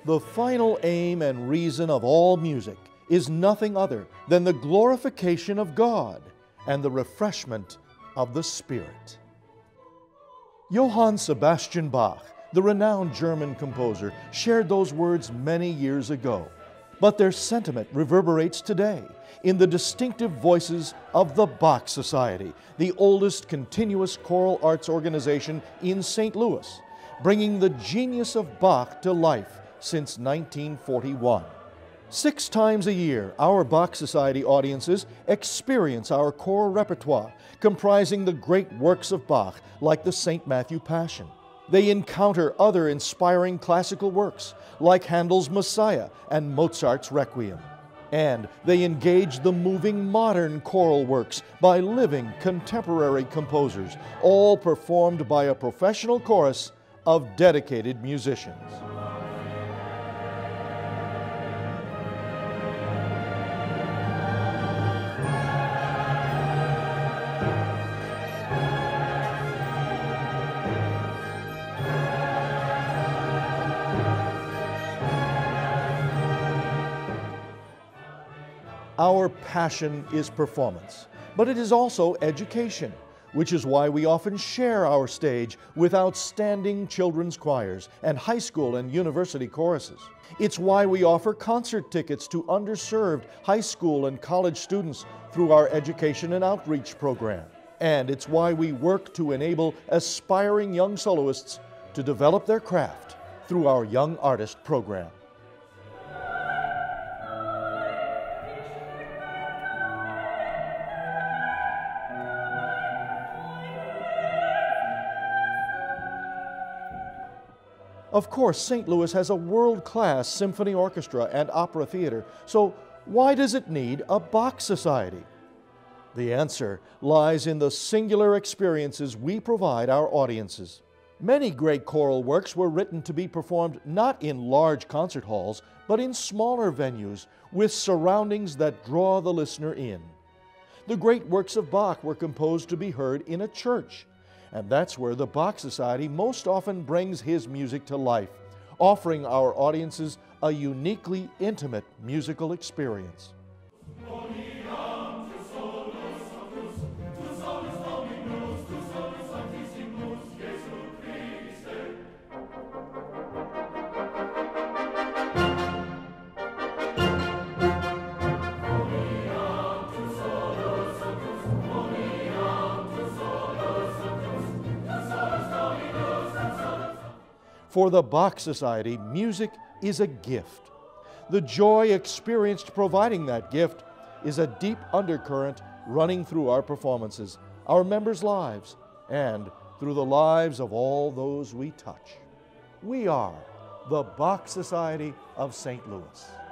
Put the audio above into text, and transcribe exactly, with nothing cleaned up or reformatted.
The final aim and reason of all music is nothing other than the glorification of God and the refreshment of the Spirit. Johann Sebastian Bach, the renowned German composer, shared those words many years ago, but their sentiment reverberates today in the distinctive voices of the Bach Society, the oldest continuous choral arts organization in Saint Louis, bringing the genius of Bach to life since nineteen forty-one. Six times a year, our Bach Society audiences experience our choral repertoire, comprising the great works of Bach, like the Saint Matthew Passion. They encounter other inspiring classical works, like Handel's Messiah and Mozart's Requiem. And they engage the moving modern choral works by living contemporary composers, all performed by a professional chorus of dedicated musicians. Our passion is performance, but it is also education, which is why we often share our stage with outstanding children's choirs and high school and university choruses. It's why we offer concert tickets to underserved high school and college students through our education and outreach program. And it's why we work to enable aspiring young soloists to develop their craft through our Young Artist program. Of course, Saint Louis has a world-class symphony orchestra and opera theater, so why does it need a Bach Society? The answer lies in the singular experiences we provide our audiences. Many great choral works were written to be performed not in large concert halls, but in smaller venues with surroundings that draw the listener in. The great works of Bach were composed to be heard in a church, and that's where the Bach Society most often brings his music to life, offering our audiences a uniquely intimate musical experience. For the Bach Society, music is a gift. The joy experienced providing that gift is a deep undercurrent running through our performances, our members' lives, and through the lives of all those we touch. We are the Bach Society of Saint Louis.